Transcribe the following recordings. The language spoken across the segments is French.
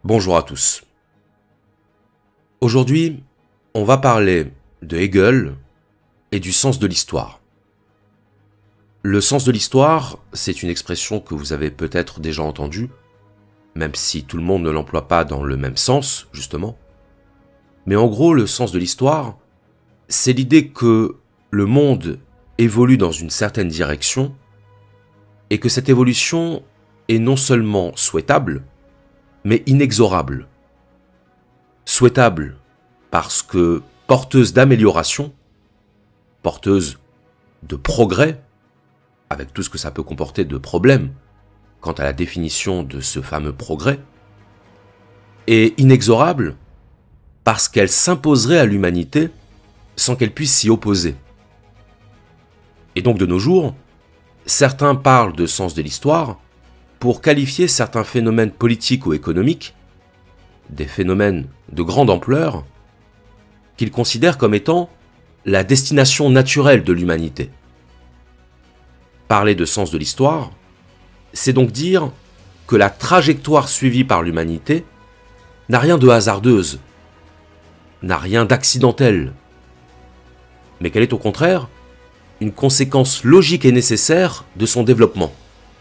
Bonjour à tous. Aujourd'hui, on va parler de Hegel et du sens de l'histoire. Le sens de l'histoire, c'est une expression que vous avez peut-être déjà entendue, même si tout le monde ne l'emploie pas dans le même sens, justement. Mais en gros, le sens de l'histoire, c'est l'idée que le monde évolue dans une certaine direction et que cette évolution est non seulement souhaitable, mais inexorable. Souhaitable parce que porteuse d'amélioration, porteuse de progrès, avec tout ce que ça peut comporter de problèmes quant à la définition de ce fameux progrès, et inexorable parce qu'elle s'imposerait à l'humanité sans qu'elle puisse s'y opposer. Et donc de nos jours, certains parlent de sens de l'histoire pour qualifier certains phénomènes politiques ou économiques, des phénomènes de grande ampleur, qu'ils considèrent comme étant la destination naturelle de l'humanité. Parler de sens de l'histoire, c'est donc dire que la trajectoire suivie par l'humanité n'a rien de hasardeuse, n'a rien d'accidentel, mais qu'elle est au contraire une conséquence logique et nécessaire de son développement.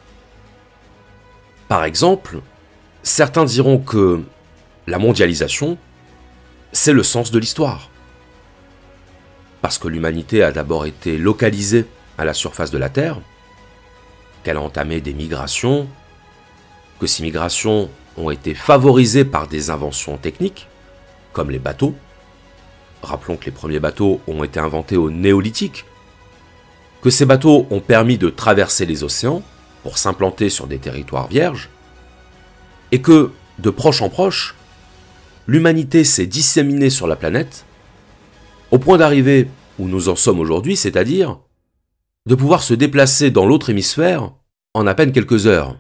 Par exemple, certains diront que la mondialisation, c'est le sens de l'histoire. Parce que l'humanité a d'abord été localisée à la surface de la Terre, qu'elle a entamé des migrations, que ces migrations ont été favorisées par des inventions techniques, comme les bateaux. Rappelons que les premiers bateaux ont été inventés au Néolithique, que ces bateaux ont permis de traverser les océans pour s'implanter sur des territoires vierges, et que, de proche en proche, l'humanité s'est disséminée sur la planète, au point d'arriver où nous en sommes aujourd'hui, c'est-à-dire de pouvoir se déplacer dans l'autre hémisphère en à peine quelques heures.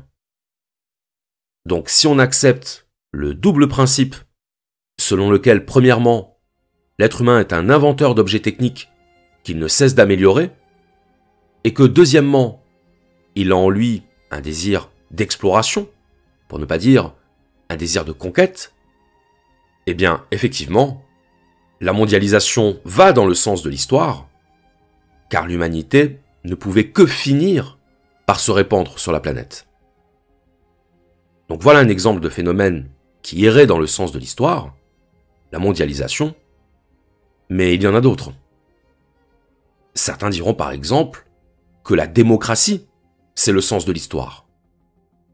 Donc si on accepte le double principe selon lequel, premièrement, l'être humain est un inventeur d'objets techniques qu'il ne cesse d'améliorer, et que deuxièmement, il a en lui un désir d'exploration, pour ne pas dire un désir de conquête, eh bien, effectivement, la mondialisation va dans le sens de l'histoire, car l'humanité ne pouvait que finir par se répandre sur la planète. Donc voilà un exemple de phénomène qui irait dans le sens de l'histoire, la mondialisation, mais il y en a d'autres. Certains diront par exemple que la démocratie, c'est le sens de l'histoire. Pourquoi ?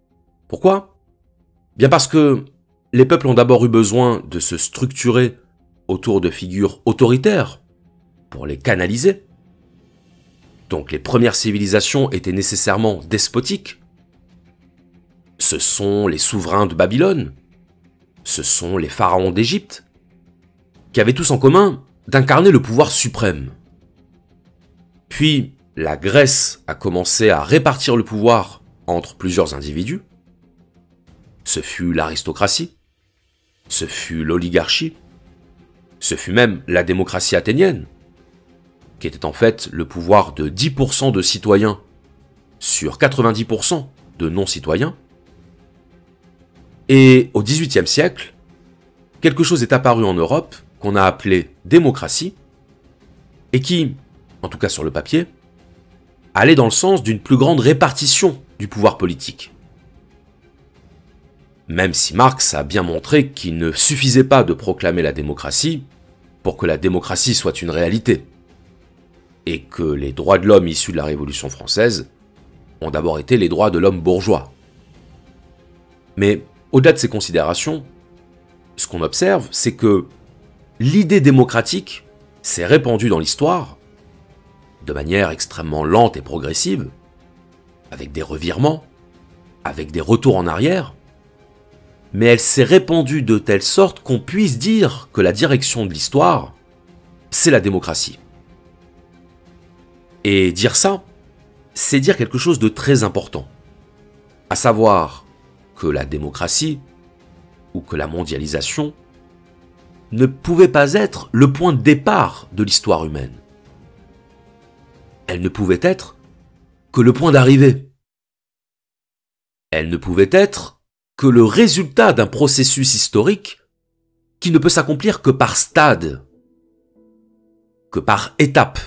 Bien parce que les peuples ont d'abord eu besoin de se structurer autour de figures autoritaires pour les canaliser. Donc les premières civilisations étaient nécessairement despotiques. Ce sont les souverains de Babylone, ce sont les pharaons d'Égypte, qui avaient tous en commun d'incarner le pouvoir suprême. Puis la Grèce a commencé à répartir le pouvoir entre plusieurs individus. Ce fut l'aristocratie, ce fut l'oligarchie, ce fut même la démocratie athénienne, qui était en fait le pouvoir de 10% de citoyens sur 90% de non-citoyens. Et au XVIIIe siècle, quelque chose est apparu en Europe qu'on a appelé démocratie, et qui, en tout cas sur le papier, allait dans le sens d'une plus grande répartition du pouvoir politique. Même si Marx a bien montré qu'il ne suffisait pas de proclamer la démocratie pour que la démocratie soit une réalité, et que les droits de l'homme issus de la Révolution française ont d'abord été les droits de l'homme bourgeois. Mais au-delà de ces considérations, ce qu'on observe, c'est que l'idée démocratique s'est répandue dans l'histoire de manière extrêmement lente et progressive, avec des revirements, avec des retours en arrière, mais elle s'est répandue de telle sorte qu'on puisse dire que la direction de l'histoire, c'est la démocratie. Et dire ça, c'est dire quelque chose de très important, à savoir que la démocratie, ou que la mondialisation, ne pouvait pas être le point de départ de l'histoire humaine. Elle ne pouvait être que le point d'arrivée. Elle ne pouvait être que le résultat d'un processus historique qui ne peut s'accomplir que par stade, que par étape.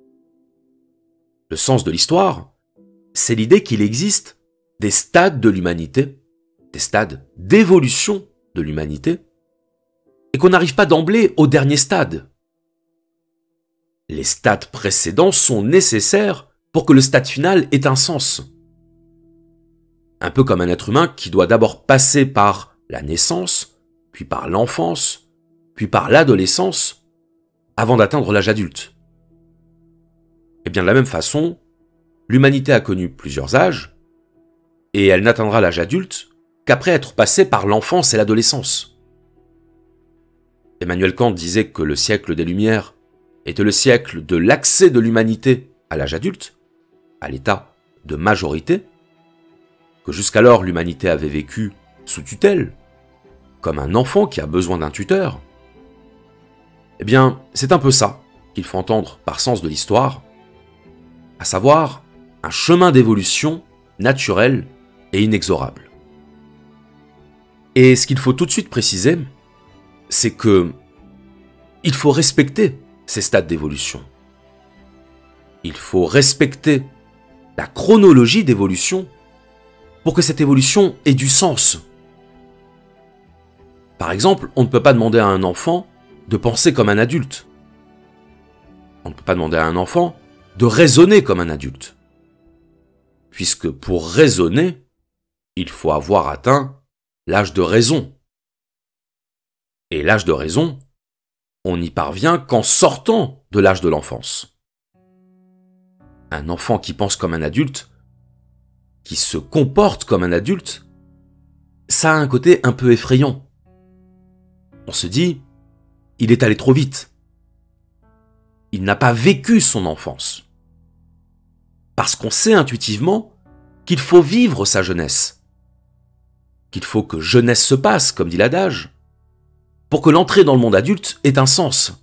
Le sens de l'histoire, c'est l'idée qu'il existe des stades de l'humanité, des stades d'évolution de l'humanité, et qu'on n'arrive pas d'emblée au dernier stade. Les stades précédents sont nécessaires pour que le stade final ait un sens. Un peu comme un être humain qui doit d'abord passer par la naissance, puis par l'enfance, puis par l'adolescence, avant d'atteindre l'âge adulte. Et bien de la même façon, l'humanité a connu plusieurs âges, et elle n'atteindra l'âge adulte qu'après être passée par l'enfance et l'adolescence. Emmanuel Kant disait que le siècle des Lumières était le siècle de l'accès de l'humanité à l'âge adulte, à l'état de majorité, que jusqu'alors l'humanité avait vécu sous tutelle, comme un enfant qui a besoin d'un tuteur. Eh bien, c'est un peu ça qu'il faut entendre par sens de l'histoire, à savoir un chemin d'évolution naturel et inexorable. Et ce qu'il faut tout de suite préciser, c'est que il faut respecter ces stades d'évolution. Il faut respecter la chronologie d'évolution pour que cette évolution ait du sens. Par exemple, on ne peut pas demander à un enfant de penser comme un adulte. On ne peut pas demander à un enfant de raisonner comme un adulte. Puisque pour raisonner, il faut avoir atteint l'âge de raison. Et l'âge de raison, on n'y parvient qu'en sortant de l'âge de l'enfance. Un enfant qui pense comme un adulte, qui se comporte comme un adulte, ça a un côté un peu effrayant. On se dit, il est allé trop vite. Il n'a pas vécu son enfance. Parce qu'on sait intuitivement qu'il faut vivre sa jeunesse. Qu'il faut que jeunesse se passe, comme dit l'adage, pour que l'entrée dans le monde adulte ait un sens.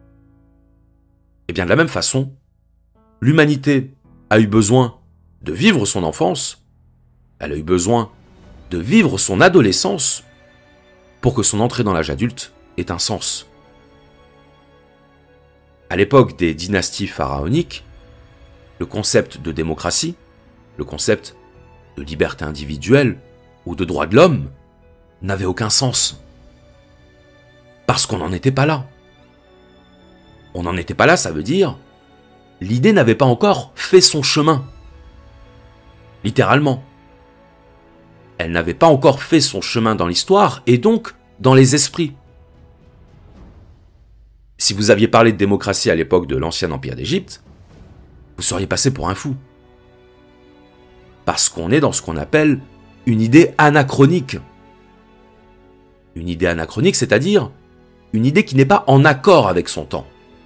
Et bien de la même façon, l'humanité a eu besoin de vivre son enfance, elle a eu besoin de vivre son adolescence pour que son entrée dans l'âge adulte ait un sens. À l'époque des dynasties pharaoniques, le concept de démocratie, le concept de liberté individuelle ou de droit de l'homme n'avait aucun sens. Parce qu'on n'en était pas là. On n'en était pas là, ça veut dire l'idée n'avait pas encore fait son chemin. Littéralement. Elle n'avait pas encore fait son chemin dans l'histoire et donc dans les esprits. Si vous aviez parlé de démocratie à l'époque de l'ancien empire d'Égypte, vous seriez passé pour un fou. Parce qu'on est dans ce qu'on appelle une idée anachronique. Une idée anachronique, c'est-à-dire une idée qui n'est pas en accord avec son temps.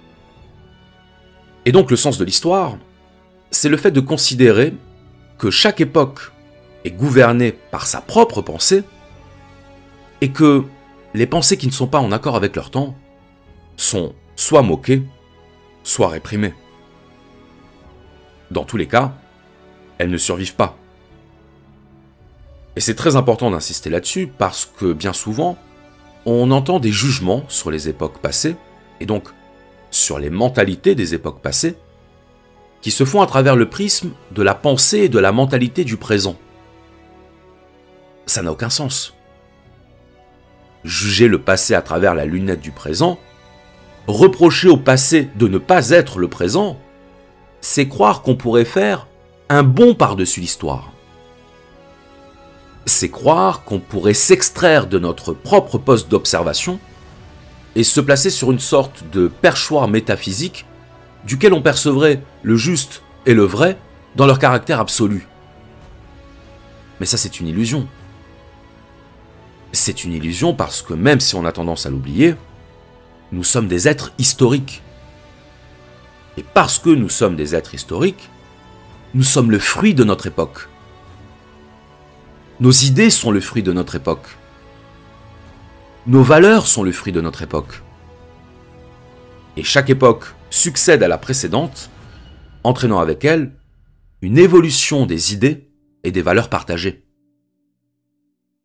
Et donc le sens de l'histoire, c'est le fait de considérer que chaque époque est gouvernée par sa propre pensée et que les pensées qui ne sont pas en accord avec leur temps sont soit moquées, soit réprimées. Dans tous les cas, elles ne survivent pas. Et c'est très important d'insister là-dessus parce que bien souvent, on entend des jugements sur les époques passées, et donc sur les mentalités des époques passées, qui se font à travers le prisme de la pensée et de la mentalité du présent. Ça n'a aucun sens. Juger le passé à travers la lunette du présent, reprocher au passé de ne pas être le présent, c'est croire qu'on pourrait faire un bond par-dessus l'histoire. C'est croire qu'on pourrait s'extraire de notre propre poste d'observation et se placer sur une sorte de perchoir métaphysique duquel on percevrait le juste et le vrai dans leur caractère absolu. Mais ça, c'est une illusion. C'est une illusion parce que même si on a tendance à l'oublier, nous sommes des êtres historiques. Et parce que nous sommes des êtres historiques, nous sommes le fruit de notre époque. Nos idées sont le fruit de notre époque. Nos valeurs sont le fruit de notre époque. Et chaque époque succède à la précédente, entraînant avec elle une évolution des idées et des valeurs partagées.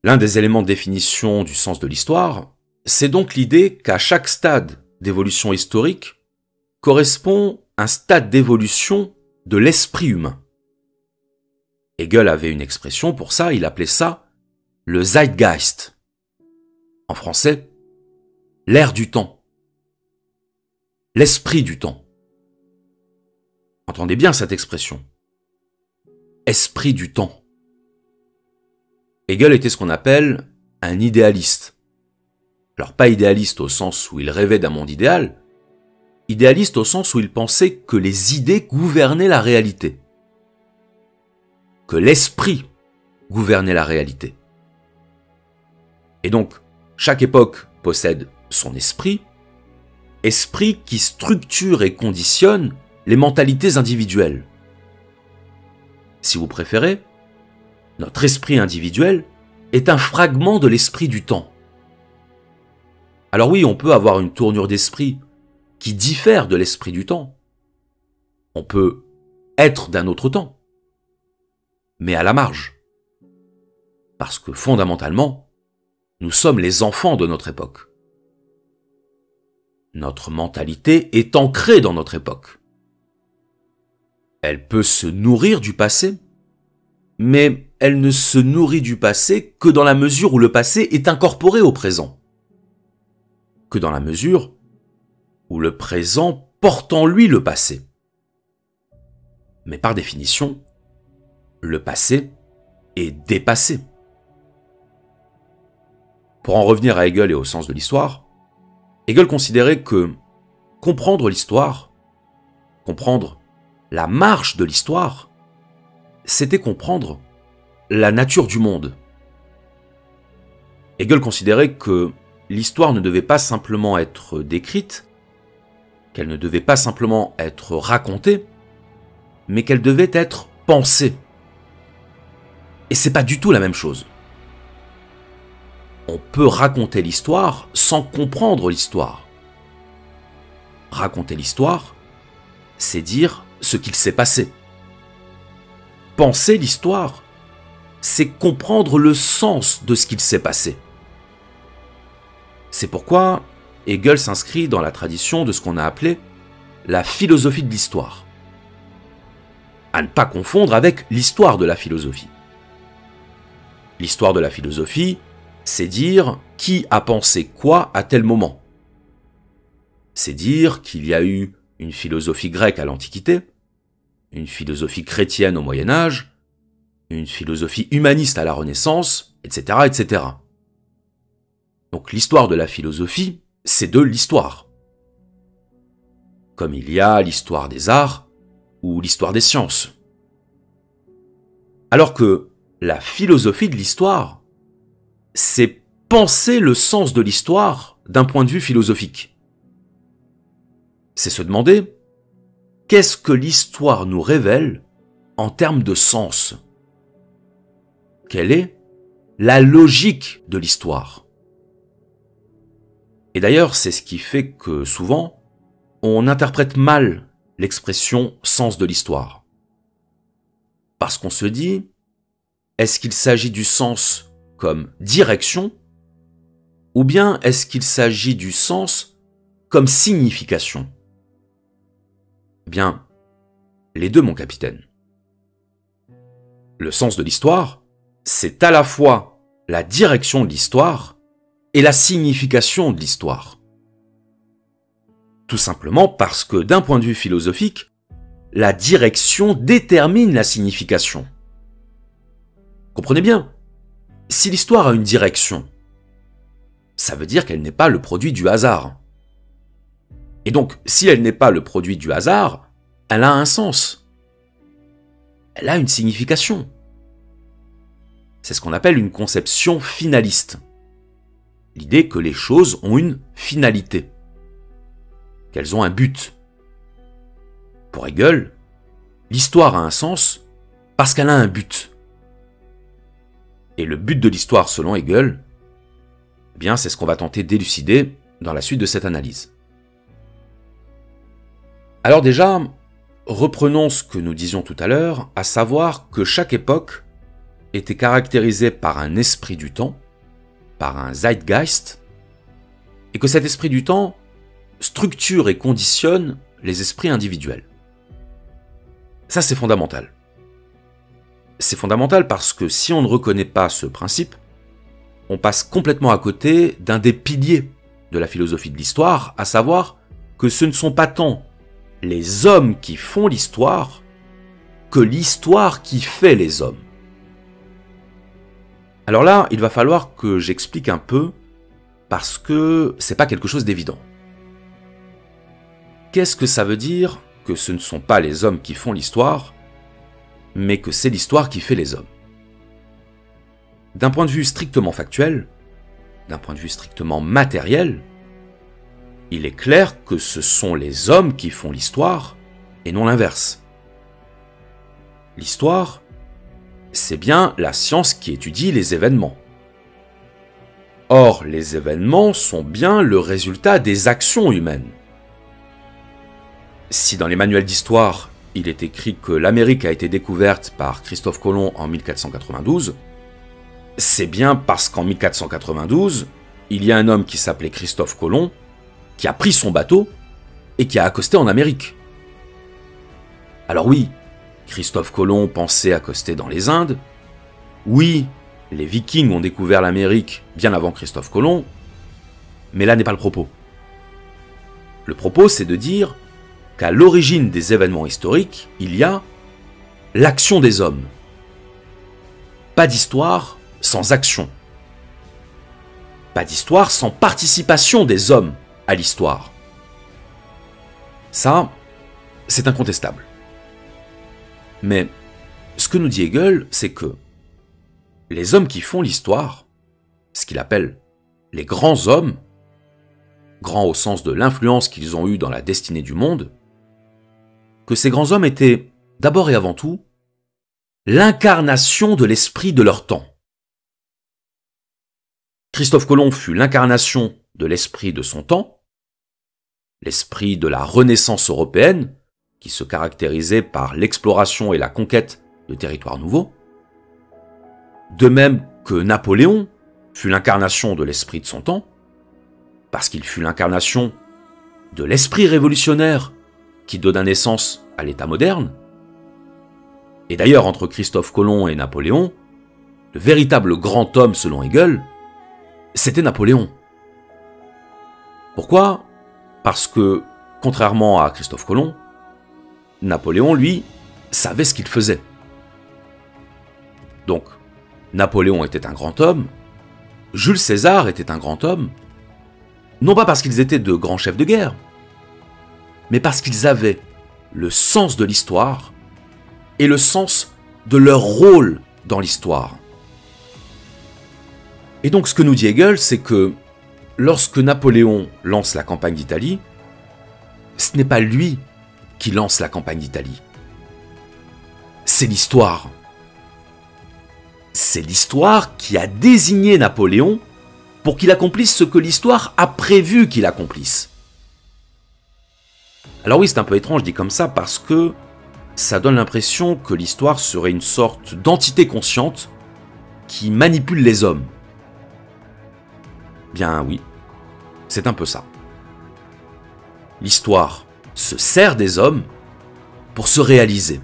L'un des éléments de définition du sens de l'histoire, c'est donc l'idée qu'à chaque stade d'évolution historique correspond un stade d'évolution de l'esprit humain. Hegel avait une expression pour ça, il appelait ça le Zeitgeist. En français, l'air du temps, l'esprit du temps. Entendez bien cette expression. Esprit du temps. Hegel était ce qu'on appelle un idéaliste. Alors pas idéaliste au sens où il rêvait d'un monde idéal, idéaliste au sens où il pensait que les idées gouvernaient la réalité, que l'esprit gouvernait la réalité. Et donc, chaque époque possède son esprit, esprit qui structure et conditionne les mentalités individuelles. Si vous préférez, notre esprit individuel est un fragment de l'esprit du temps. Alors oui, on peut avoir une tournure d'esprit qui diffère de l'esprit du temps. On peut être d'un autre temps, mais à la marge. Parce que fondamentalement, nous sommes les enfants de notre époque. Notre mentalité est ancrée dans notre époque. Elle peut se nourrir du passé, mais elle ne se nourrit du passé que dans la mesure où le passé est incorporé au présent. Que dans la mesure où le présent porte en lui le passé. Mais par définition, le passé est dépassé. Pour en revenir à Hegel et au sens de l'histoire, Hegel considérait que comprendre l'histoire, comprendre la marche de l'histoire, c'était comprendre la nature du monde. Hegel considérait que l'histoire ne devait pas simplement être décrite, qu'elle ne devait pas simplement être racontée, mais qu'elle devait être pensée. Et c'est pas du tout la même chose. On peut raconter l'histoire sans comprendre l'histoire. Raconter l'histoire, c'est dire ce qu'il s'est passé. Penser l'histoire, c'est comprendre le sens de ce qu'il s'est passé. C'est pourquoi Hegel s'inscrit dans la tradition de ce qu'on a appelé la philosophie de l'histoire. À ne pas confondre avec l'histoire de la philosophie. L'histoire de la philosophie, c'est dire qui a pensé quoi à tel moment. C'est dire qu'il y a eu une philosophie grecque à l'Antiquité, une philosophie chrétienne au Moyen-Âge, une philosophie humaniste à la Renaissance, etc., etc. Donc l'histoire de la philosophie, c'est de l'histoire. Comme il y a l'histoire des arts ou l'histoire des sciences. Alors que la philosophie de l'histoire, c'est penser le sens de l'histoire d'un point de vue philosophique. C'est se demander qu'est-ce que l'histoire nous révèle en termes de sens. Quelle est la logique de l'histoire? Et d'ailleurs, c'est ce qui fait que souvent, on interprète mal l'expression « sens de l'histoire ». Parce qu'on se dit, est-ce qu'il s'agit du sens comme direction, ou bien est-ce qu'il s'agit du sens comme signification? Eh bien, les deux, mon capitaine. Le sens de l'histoire, c'est à la fois la direction de l'histoire et la signification de l'histoire. Tout simplement parce que d'un point de vue philosophique, la direction détermine la signification. Comprenez bien, si l'histoire a une direction, ça veut dire qu'elle n'est pas le produit du hasard. Et donc, si elle n'est pas le produit du hasard, elle a un sens. Elle a une signification. C'est ce qu'on appelle une conception finaliste. L'idée que les choses ont une finalité, qu'elles ont un but. Pour Hegel, l'histoire a un sens parce qu'elle a un but. Et le but de l'histoire, selon Hegel, eh bien, c'est ce qu'on va tenter d'élucider dans la suite de cette analyse. Alors déjà, reprenons ce que nous disions tout à l'heure, à savoir que chaque époque était caractérisé par un esprit du temps, par un Zeitgeist, et que cet esprit du temps structure et conditionne les esprits individuels. Ça, c'est fondamental. C'est fondamental parce que si on ne reconnaît pas ce principe, on passe complètement à côté d'un des piliers de la philosophie de l'histoire, à savoir que ce ne sont pas tant les hommes qui font l'histoire que l'histoire qui fait les hommes. Alors là, il va falloir que j'explique un peu parce que c'est pas quelque chose d'évident. Qu'est-ce que ça veut dire que ce ne sont pas les hommes qui font l'histoire, mais que c'est l'histoire qui fait les hommes? D'un point de vue strictement factuel, d'un point de vue strictement matériel, il est clair que ce sont les hommes qui font l'histoire et non l'inverse. L'histoire, c'est bien la science qui étudie les événements. Or, les événements sont bien le résultat des actions humaines. Si dans les manuels d'histoire, il est écrit que l'Amérique a été découverte par Christophe Colomb en 1492, c'est bien parce qu'en 1492, il y a un homme qui s'appelait Christophe Colomb, qui a pris son bateau et qui a accosté en Amérique. Alors oui, Christophe Colomb pensait accoster dans les Indes. Oui, les Vikings ont découvert l'Amérique bien avant Christophe Colomb, mais là n'est pas le propos. Le propos, c'est de dire qu'à l'origine des événements historiques, il y a l'action des hommes. Pas d'histoire sans action. Pas d'histoire sans participation des hommes à l'histoire. Ça, c'est incontestable. Mais ce que nous dit Hegel, c'est que les hommes qui font l'histoire, ce qu'il appelle les grands hommes, grands au sens de l'influence qu'ils ont eue dans la destinée du monde, que ces grands hommes étaient, d'abord et avant tout, l'incarnation de l'esprit de leur temps. Christophe Colomb fut l'incarnation de l'esprit de son temps, l'esprit de la Renaissance européenne, qui se caractérisait par l'exploration et la conquête de territoires nouveaux. De même que Napoléon fut l'incarnation de l'esprit de son temps, parce qu'il fut l'incarnation de l'esprit révolutionnaire qui donna naissance à l'État moderne. Et d'ailleurs, entre Christophe Colomb et Napoléon, le véritable grand homme selon Hegel, c'était Napoléon. Pourquoi ? Parce que, contrairement à Christophe Colomb, Napoléon, lui, savait ce qu'il faisait. Donc, Napoléon était un grand homme, Jules César était un grand homme, non pas parce qu'ils étaient de grands chefs de guerre, mais parce qu'ils avaient le sens de l'histoire et le sens de leur rôle dans l'histoire. Et donc ce que nous dit Hegel, c'est que lorsque Napoléon lance la campagne d'Italie, ce n'est pas lui qui lance la campagne d'Italie. C'est l'histoire. C'est l'histoire qui a désigné Napoléon pour qu'il accomplisse ce que l'histoire a prévu qu'il accomplisse. Alors oui, c'est un peu étrange dit comme ça parce que ça donne l'impression que l'histoire serait une sorte d'entité consciente qui manipule les hommes. Bien oui, c'est un peu ça. L'histoire se sert des hommes pour se réaliser.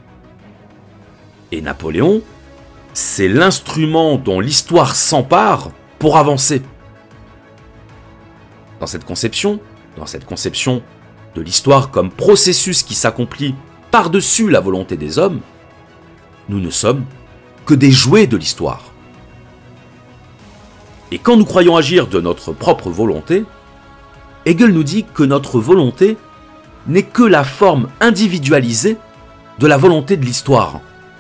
Et Napoléon, c'est l'instrument dont l'histoire s'empare pour avancer. Dans cette conception de l'histoire comme processus qui s'accomplit par-dessus la volonté des hommes, nous ne sommes que des jouets de l'histoire. Et quand nous croyons agir de notre propre volonté, Hegel nous dit que notre volonté n'est que la forme individualisée de la volonté de l'histoire.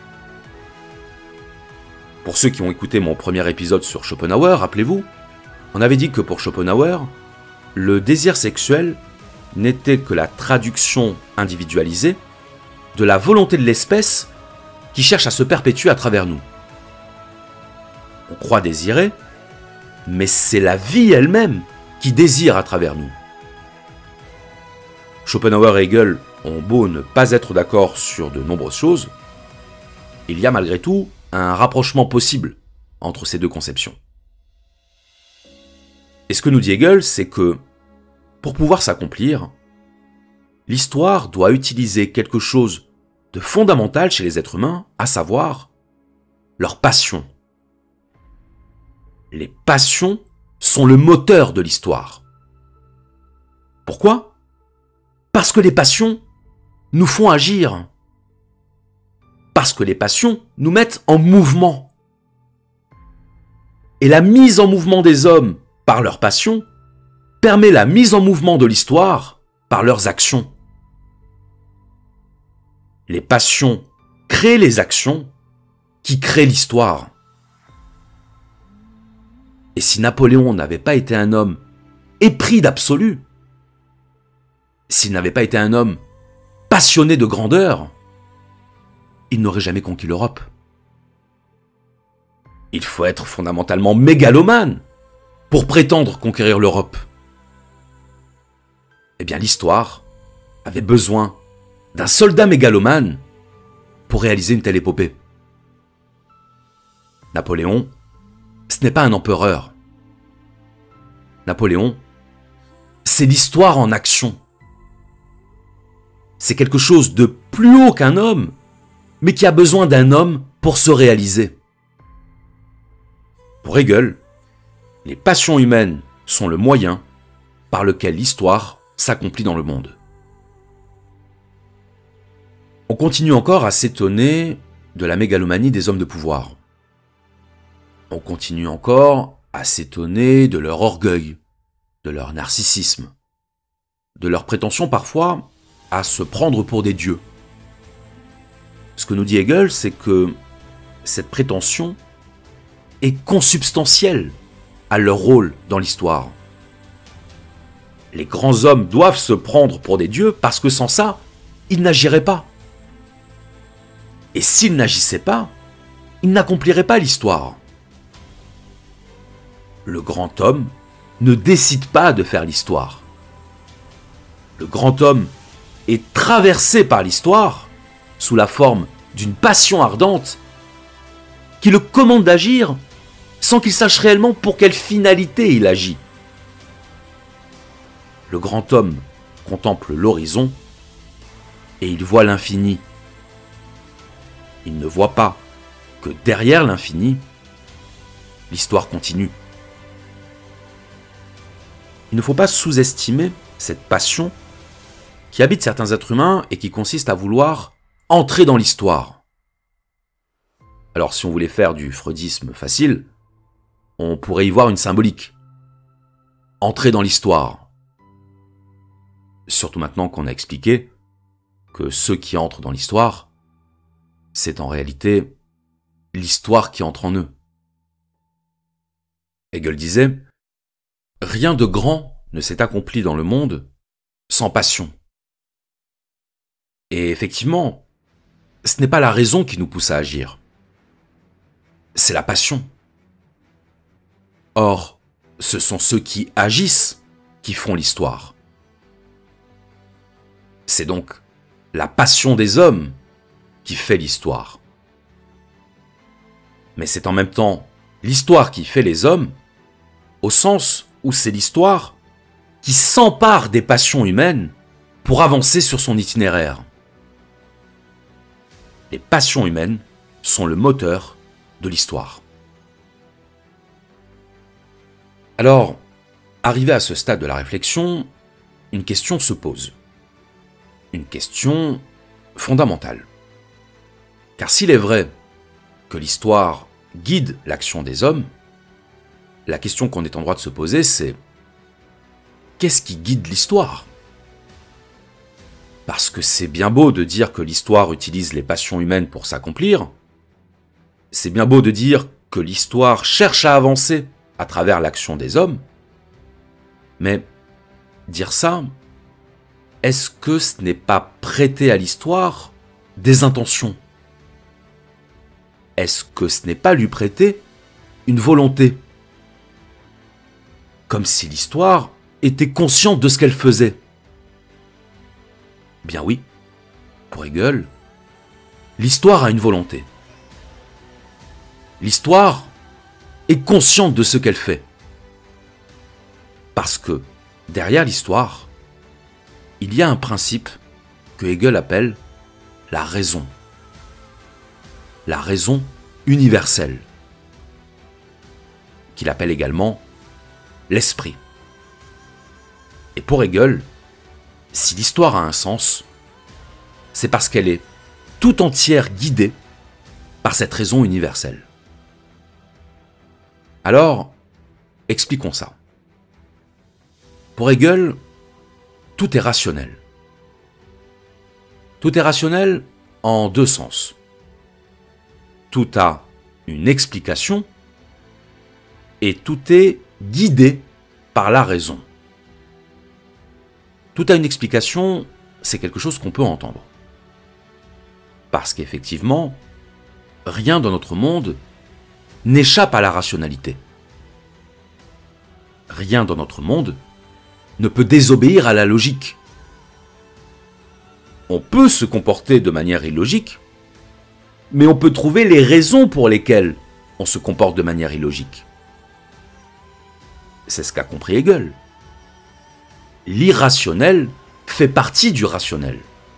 Pour ceux qui ont écouté mon premier épisode sur Schopenhauer, rappelez-vous, on avait dit que pour Schopenhauer, le désir sexuel n'était que la traduction individualisée de la volonté de l'espèce qui cherche à se perpétuer à travers nous. On croit désirer, mais c'est la vie elle-même qui désire à travers nous. Schopenhauer et Hegel ont beau ne pas être d'accord sur de nombreuses choses, il y a malgré tout un rapprochement possible entre ces deux conceptions. Et ce que nous dit Hegel, c'est que, pour pouvoir s'accomplir, l'histoire doit utiliser quelque chose de fondamental chez les êtres humains, à savoir leur passion. Les passions sont le moteur de l'histoire. Pourquoi ? Parce que les passions nous font agir. Parce que les passions nous mettent en mouvement. Et la mise en mouvement des hommes par leurs passions permet la mise en mouvement de l'histoire par leurs actions. Les passions créent les actions qui créent l'histoire. Et si Napoléon n'avait pas été un homme épris d'absolu, s'il n'avait pas été un homme passionné de grandeur, il n'aurait jamais conquis l'Europe. Il faut être fondamentalement mégalomane pour prétendre conquérir l'Europe. Eh bien, l'histoire avait besoin d'un soldat mégalomane pour réaliser une telle épopée. Napoléon, ce n'est pas un empereur. Napoléon, c'est l'histoire en action. C'est quelque chose de plus haut qu'un homme, mais qui a besoin d'un homme pour se réaliser. Pour Hegel, les passions humaines sont le moyen par lequel l'histoire s'accomplit dans le monde. On continue encore à s'étonner de la mégalomanie des hommes de pouvoir. On continue encore à s'étonner de leur orgueil, de leur narcissisme, de leur prétention parfois à se prendre pour des dieux. Ce que nous dit Hegel, c'est que cette prétention est consubstantielle à leur rôle dans l'histoire. Les grands hommes doivent se prendre pour des dieux parce que sans ça, ils n'agiraient pas. Et s'ils n'agissaient pas, ils n'accompliraient pas l'histoire. Le grand homme ne décide pas de faire l'histoire. Le grand homme est traversé par l'histoire sous la forme d'une passion ardente qui le commande d'agir sans qu'il sache réellement pour quelle finalité il agit. Le grand homme contemple l'horizon et il voit l'infini. Il ne voit pas que derrière l'infini, l'histoire continue. Il ne faut pas sous-estimer cette passion qui habite certains êtres humains et qui consiste à vouloir entrer dans l'histoire. Alors si on voulait faire du freudisme facile, on pourrait y voir une symbolique. Entrer dans l'histoire. Surtout maintenant qu'on a expliqué que ceux qui entrent dans l'histoire, c'est en réalité l'histoire qui entre en eux. Hegel disait « Rien de grand ne s'est accompli dans le monde sans passion. » Et effectivement, ce n'est pas la raison qui nous pousse à agir. C'est la passion. Or, ce sont ceux qui agissent qui font l'histoire. C'est donc la passion des hommes qui fait l'histoire. Mais c'est en même temps l'histoire qui fait les hommes, au sens où c'est l'histoire qui s'empare des passions humaines pour avancer sur son itinéraire. Les passions humaines sont le moteur de l'histoire. Alors, arrivé à ce stade de la réflexion, une question se pose. Une question fondamentale. Car s'il est vrai que l'histoire guide l'action des hommes, la question qu'on est en droit de se poser, c'est qu'est-ce qui guide l'histoire ? Parce que c'est bien beau de dire que l'histoire utilise les passions humaines pour s'accomplir, c'est bien beau de dire que l'histoire cherche à avancer à travers l'action des hommes, mais dire ça, est-ce que ce n'est pas prêter à l'histoire des intentions ? Est-ce que ce n'est pas lui prêter une volonté ? Comme si l'histoire était consciente de ce qu'elle faisait. Bien oui, pour Hegel, l'histoire a une volonté. L'histoire est consciente de ce qu'elle fait. Parce que derrière l'histoire, il y a un principe que Hegel appelle la raison. La raison universelle, qu'il appelle également l'esprit. Et pour Hegel, si l'histoire a un sens, c'est parce qu'elle est tout entière guidée par cette raison universelle. Alors, expliquons ça. Pour Hegel, tout est rationnel. Tout est rationnel en deux sens. Tout a une explication et tout est guidé par la raison. Tout a une explication, c'est quelque chose qu'on peut entendre. Parce qu'effectivement, rien dans notre monde n'échappe à la rationalité. Rien dans notre monde ne peut désobéir à la logique. On peut se comporter de manière illogique, mais on peut trouver les raisons pour lesquelles on se comporte de manière illogique. C'est ce qu'a compris Hegel. L'irrationnel fait partie du rationnel.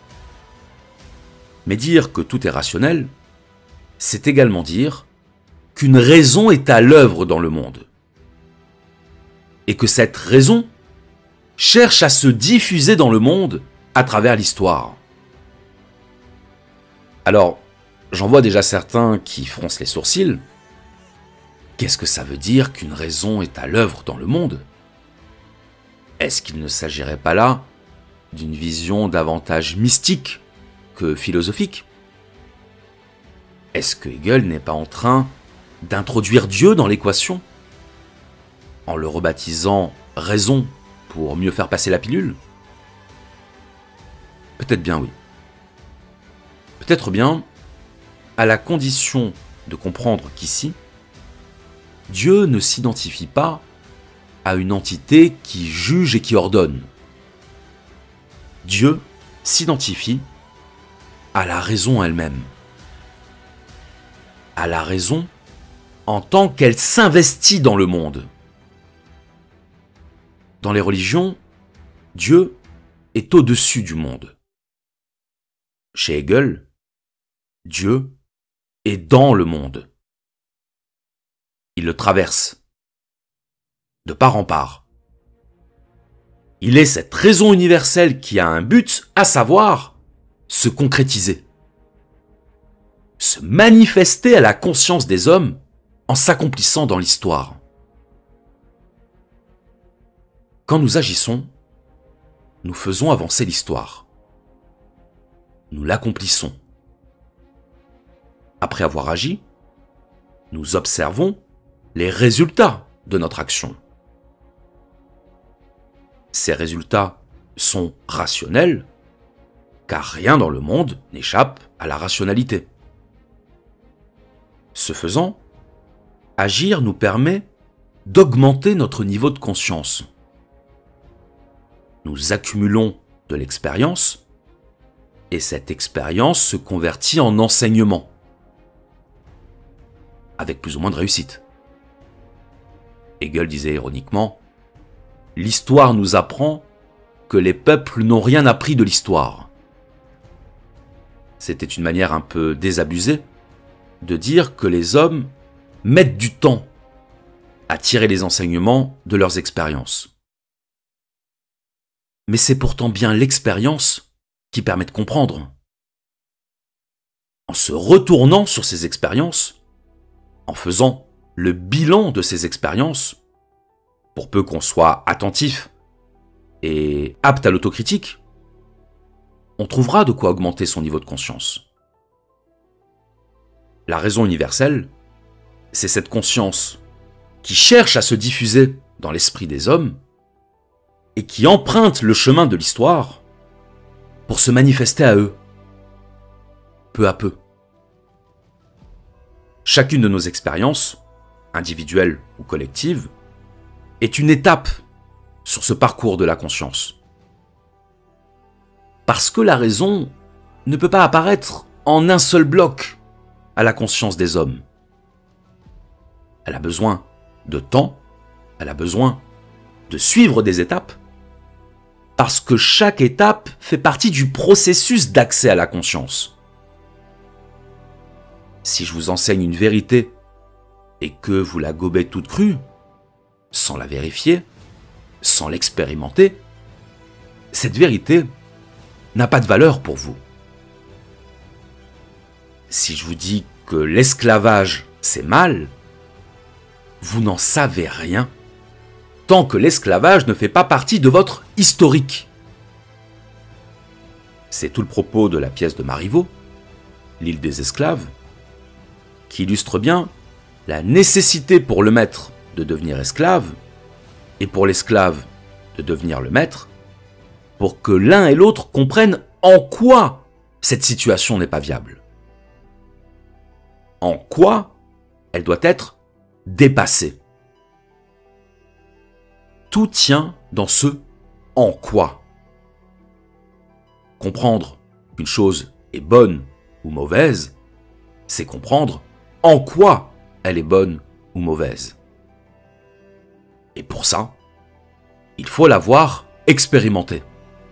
Mais dire que tout est rationnel, c'est également dire qu'une raison est à l'œuvre dans le monde. Et que cette raison cherche à se diffuser dans le monde à travers l'histoire. Alors, j'en vois déjà certains qui froncent les sourcils. Qu'est-ce que ça veut dire qu'une raison est à l'œuvre dans le monde ? Est-ce qu'il ne s'agirait pas là d'une vision davantage mystique que philosophique ? Est-ce que Hegel n'est pas en train d'introduire Dieu dans l'équation, en le rebaptisant raison pour mieux faire passer la pilule ? Peut-être bien oui. Peut-être bien à la condition de comprendre qu'ici, Dieu ne s'identifie pas à une entité qui juge et qui ordonne. Dieu s'identifie à la raison elle-même. À la raison en tant qu'elle s'investit dans le monde. Dans les religions, Dieu est au-dessus du monde. Chez Hegel, Dieu est dans le monde. Il le traverse, de part en part. Il est cette raison universelle qui a un but, à savoir se concrétiser, se manifester à la conscience des hommes en s'accomplissant dans l'histoire. Quand nous agissons, nous faisons avancer l'histoire. Nous l'accomplissons. Après avoir agi, nous observons les résultats de notre action. Ces résultats sont rationnels, car rien dans le monde n'échappe à la rationalité. Ce faisant, agir nous permet d'augmenter notre niveau de conscience. Nous accumulons de l'expérience, et cette expérience se convertit en enseignement, avec plus ou moins de réussite. Hegel disait ironiquement, « L'histoire nous apprend que les peuples n'ont rien appris de l'histoire. » C'était une manière un peu désabusée de dire que les hommes mettent du temps à tirer les enseignements de leurs expériences. Mais c'est pourtant bien l'expérience qui permet de comprendre. En se retournant sur ces expériences, en faisant le bilan de ces expériences, pour peu qu'on soit attentif et apte à l'autocritique, on trouvera de quoi augmenter son niveau de conscience. La raison universelle, c'est cette conscience qui cherche à se diffuser dans l'esprit des hommes et qui emprunte le chemin de l'histoire pour se manifester à eux, peu à peu. Chacune de nos expériences, individuelles ou collectives, est une étape sur ce parcours de la conscience. Parce que la raison ne peut pas apparaître en un seul bloc à la conscience des hommes. Elle a besoin de temps, elle a besoin de suivre des étapes, parce que chaque étape fait partie du processus d'accès à la conscience. Si je vous enseigne une vérité et que vous la gobez toute crue, sans la vérifier, sans l'expérimenter, cette vérité n'a pas de valeur pour vous. Si je vous dis que l'esclavage, c'est mal, vous n'en savez rien tant que l'esclavage ne fait pas partie de votre historique. C'est tout le propos de la pièce de Marivaux, L'île des esclaves, qui illustre bien la nécessité pour le maître de devenir esclave et pour l'esclave de devenir le maître, pour que l'un et l'autre comprennent en quoi cette situation n'est pas viable. En quoi elle doit être dépassée. Tout tient dans ce « en quoi ». Comprendre qu'une chose est bonne ou mauvaise, c'est comprendre en quoi elle est bonne ou mauvaise. Et pour ça, il faut l'avoir expérimenté.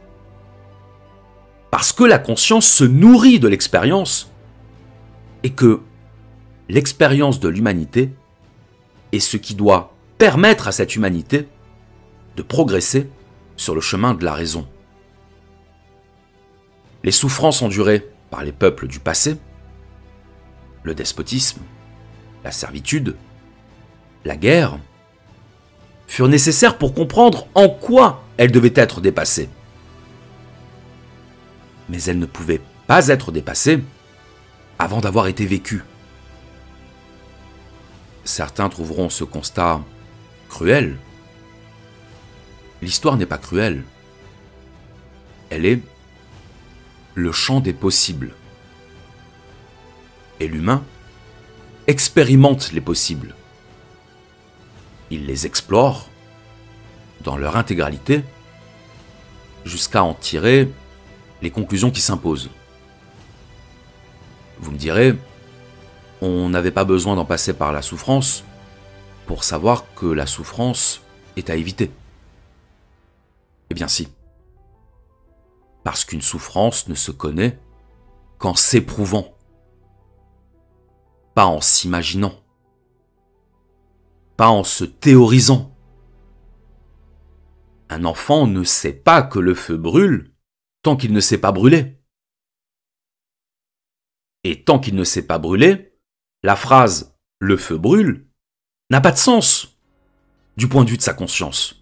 Parce que la conscience se nourrit de l'expérience et que l'expérience de l'humanité est ce qui doit permettre à cette humanité de progresser sur le chemin de la raison. Les souffrances endurées par les peuples du passé, le despotisme, la servitude, la guerre, furent nécessaires pour comprendre en quoi elles devaient être dépassées. Mais elles ne pouvaient pas être dépassées avant d'avoir été vécues. Certains trouveront ce constat cruel. L'histoire n'est pas cruelle. Elle est le champ des possibles. Et l'humain expérimente les possibles. Il les explore dans leur intégralité jusqu'à en tirer les conclusions qui s'imposent. Vous me direz, on n'avait pas besoin d'en passer par la souffrance pour savoir que la souffrance est à éviter. Eh bien si. Parce qu'une souffrance ne se connaît qu'en s'éprouvant, pas en s'imaginant, pas en se théorisant. Un enfant ne sait pas que le feu brûle tant qu'il ne sait pas brûler. Et tant qu'il ne sait pas brûler, la phrase « le feu brûle » n'a pas de sens du point de vue de sa conscience.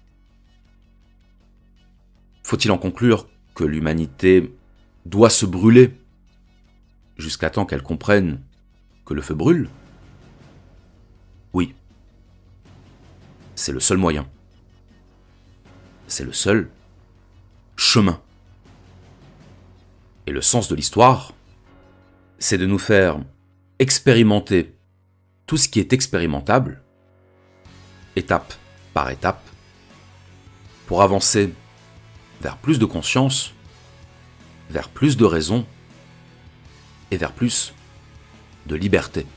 Faut-il en conclure que l'humanité doit se brûler jusqu'à temps qu'elle comprenne que le feu brûle? Oui. C'est le seul moyen. C'est le seul chemin. Et le sens de l'histoire, c'est de nous faire expérimenter tout ce qui est expérimentable, étape par étape, pour avancer vers plus de conscience, vers plus de raison et vers plus de liberté.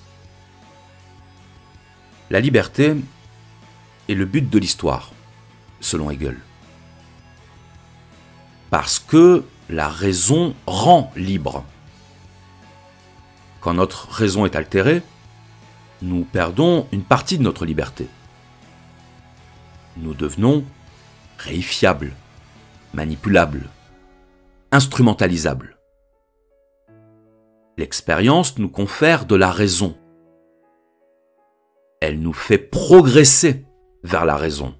La liberté est le but de l'histoire, selon Hegel. Parce que la raison rend libre. Quand notre raison est altérée, nous perdons une partie de notre liberté. Nous devenons réifiables, manipulables, instrumentalisables. L'expérience nous confère de la raison. Elle nous fait progresser vers la raison.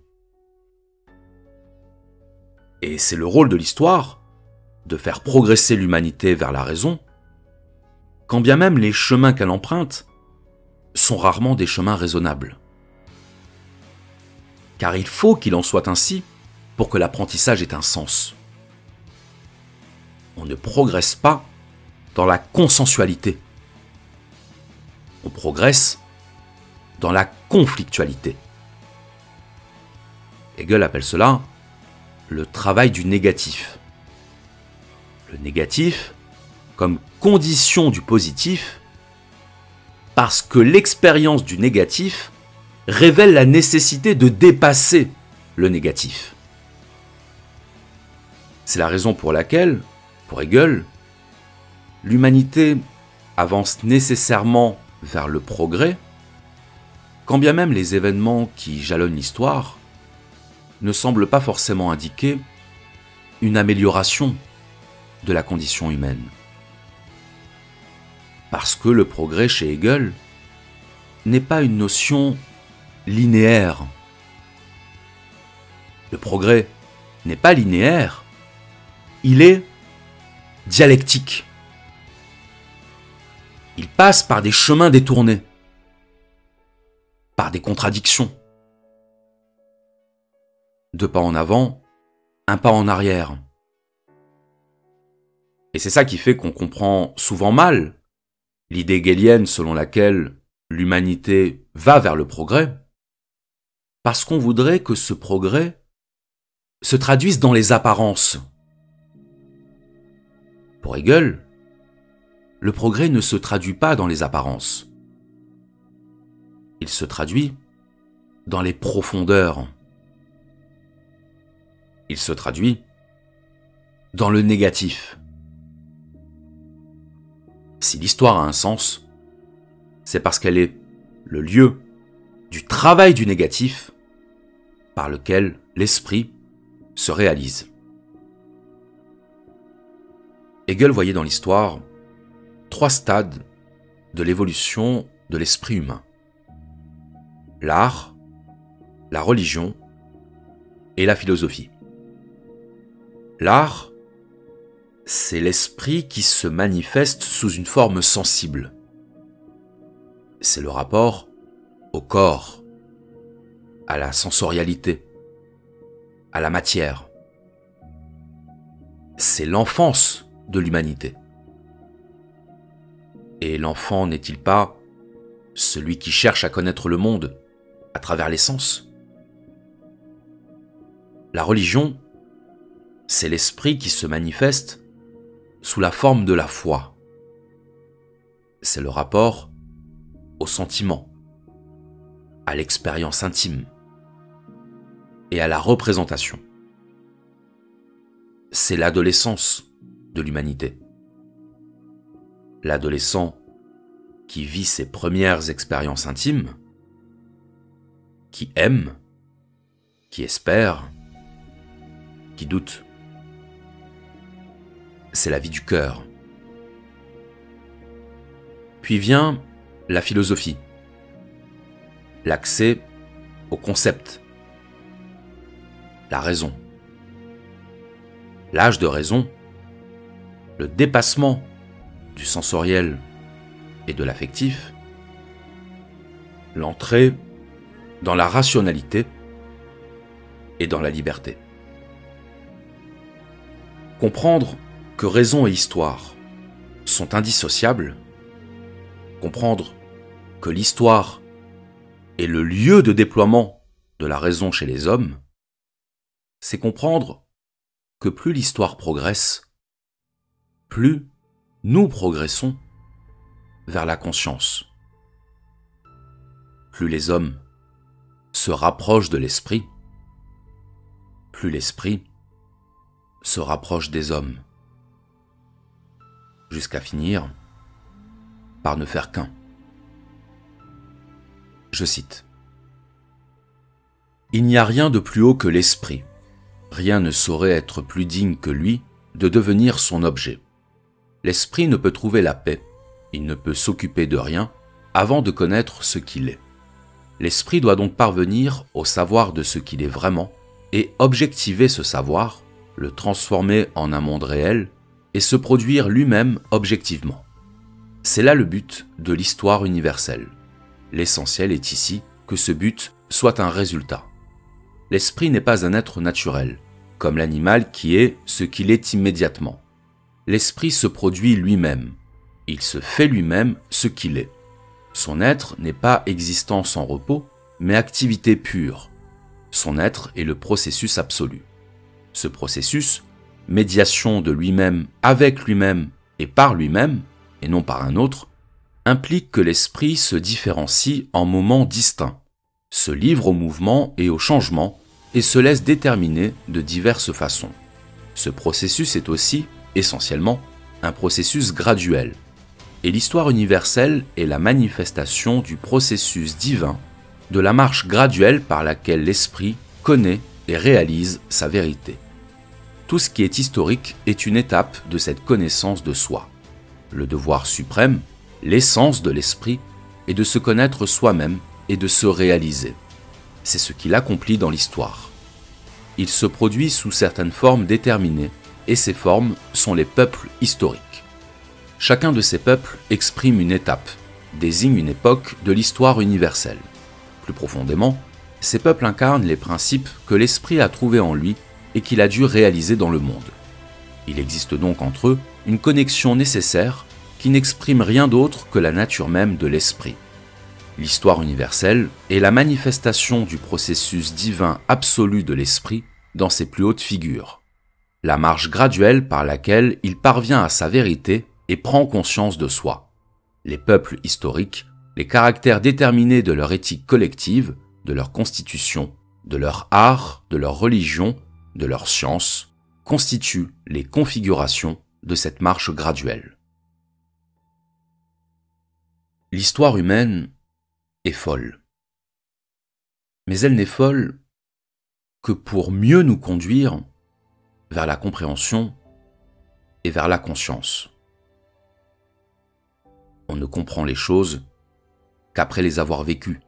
Et c'est le rôle de l'histoire de faire progresser l'humanité vers la raison, quand bien même les chemins qu'elle emprunte sont rarement des chemins raisonnables. Car il faut qu'il en soit ainsi pour que l'apprentissage ait un sens. On ne progresse pas dans la consensualité. On progresse dans la conflictualité. Hegel appelle cela le travail du négatif. Le négatif comme condition du positif Parce que l'expérience du négatif révèle la nécessité de dépasser le négatif. C'est la raison pour laquelle, pour Hegel, l'humanité avance nécessairement vers le progrès, quand bien même les événements qui jalonnent l'histoire ne semblent pas forcément indiquer une amélioration de la condition humaine. Parce que le progrès chez Hegel n'est pas une notion linéaire. Le progrès n'est pas linéaire, il est dialectique. Il passe par des chemins détournés, par des contradictions. 2 pas en avant, 1 pas en arrière. Et c'est ça qui fait qu'on comprend souvent mal l'idée hegelienne selon laquelle l'humanité va vers le progrès, parce qu'on voudrait que ce progrès se traduise dans les apparences. Pour Hegel, le progrès ne se traduit pas dans les apparences. Il se traduit dans les profondeurs. Il se traduit dans le négatif. Si l'histoire a un sens, c'est parce qu'elle est le lieu du travail du négatif par lequel l'esprit se réalise. Hegel voyait dans l'histoire 3 stades de l'évolution de l'esprit humain. L'art, la religion et la philosophie. L'art, c'est l'esprit qui se manifeste sous une forme sensible. C'est le rapport au corps, à la sensorialité, à la matière. C'est l'enfance de l'humanité. Et l'enfant n'est-il pas celui qui cherche à connaître le monde à travers les sens? La religion, c'est l'esprit qui se manifeste sous la forme de la foi. C'est le rapport au sentiment, à l'expérience intime et à la représentation. C'est l'adolescence de l'humanité. L'adolescent qui vit ses premières expériences intimes, qui aime, qui espère, qui doute. C'est la vie du cœur. Puis vient la philosophie, l'accès au concept, la raison. L'âge de raison, le dépassement du sensoriel et de l'affectif, l'entrée dans la rationalité et dans la liberté. Comprendre que raison et histoire sont indissociables, comprendre que l'histoire est le lieu de déploiement de la raison chez les hommes, c'est comprendre que plus l'histoire progresse, plus nous progressons vers la conscience. Plus les hommes se rapprochent de l'esprit, plus l'esprit se rapproche des hommes, jusqu'à finir par ne faire qu'un. Je cite: « Il n'y a rien de plus haut que l'esprit. Rien ne saurait être plus digne que lui de devenir son objet. L'esprit ne peut trouver la paix, il ne peut s'occuper de rien avant de connaître ce qu'il est. L'esprit doit donc parvenir au savoir de ce qu'il est vraiment et objectiver ce savoir, le transformer en un monde réel et se produire lui-même objectivement. C'est là le but de l'histoire universelle. L'essentiel est ici que ce but soit un résultat. L'esprit n'est pas un être naturel, comme l'animal qui est ce qu'il est immédiatement. L'esprit se produit lui-même. Il se fait lui-même ce qu'il est. Son être n'est pas existence en repos, mais activité pure. Son être est le processus absolu. Ce processus, médiation de lui-même avec lui-même et par lui-même, et non par un autre, implique que l'esprit se différencie en moments distincts, se livre au mouvement et au changement et se laisse déterminer de diverses façons. Ce processus est aussi, essentiellement, un processus graduel. Et l'histoire universelle est la manifestation du processus divin, de la marche graduelle par laquelle l'esprit connaît et réalise sa vérité. Tout ce qui est historique est une étape de cette connaissance de soi. Le devoir suprême, l'essence de l'esprit, est de se connaître soi-même et de se réaliser. C'est ce qu'il accomplit dans l'histoire. Il se produit sous certaines formes déterminées, et ces formes sont les peuples historiques. Chacun de ces peuples exprime une étape, désigne une époque de l'histoire universelle. Plus profondément, ces peuples incarnent les principes que l'esprit a trouvés en lui et qu'il a dû réaliser dans le monde. Il existe donc entre eux une connexion nécessaire qui n'exprime rien d'autre que la nature même de l'esprit. L'histoire universelle est la manifestation du processus divin absolu de l'esprit dans ses plus hautes figures, la marche graduelle par laquelle il parvient à sa vérité et prend conscience de soi. Les peuples historiques, les caractères déterminés de leur éthique collective, de leur constitution, de leur art, de leur religion, de leur science, constituent les configurations de cette marche graduelle. L'histoire humaine est folle. Mais elle n'est folle que pour mieux nous conduire vers la compréhension et vers la conscience. On ne comprend les choses qu'après les avoir vécues.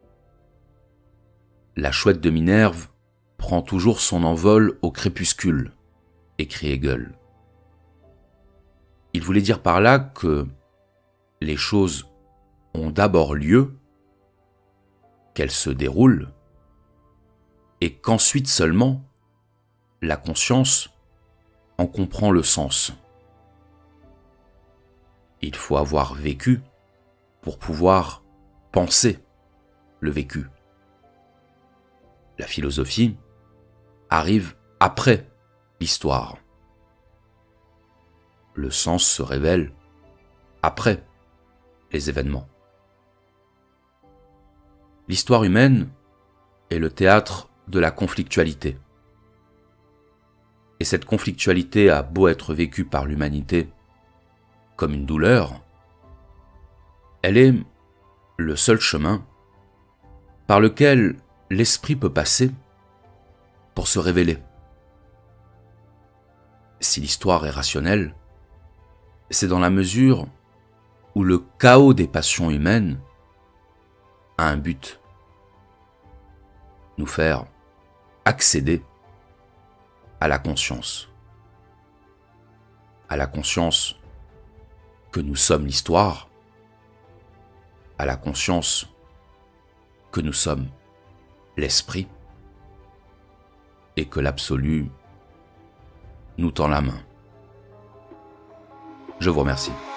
La chouette de Minerve prend toujours son envol au crépuscule, écrit Hegel. Il voulait dire par là que les choses ont d'abord lieu, qu'elles se déroulent, et qu'ensuite seulement, la conscience en comprend le sens. Il faut avoir vécu pour pouvoir penser le vécu. La philosophie arrive après l'histoire. Le sens se révèle après les événements. L'histoire humaine est le théâtre de la conflictualité. Et cette conflictualité a beau être vécue par l'humanité comme une douleur, elle est le seul chemin par lequel l'esprit peut passer pour se révéler. Si l'histoire est rationnelle, c'est dans la mesure où le chaos des passions humaines a un but: nous faire accéder à la conscience que nous sommes l'histoire, à la conscience que nous sommes l'esprit et que l'absolu nous tend la main. Je vous remercie.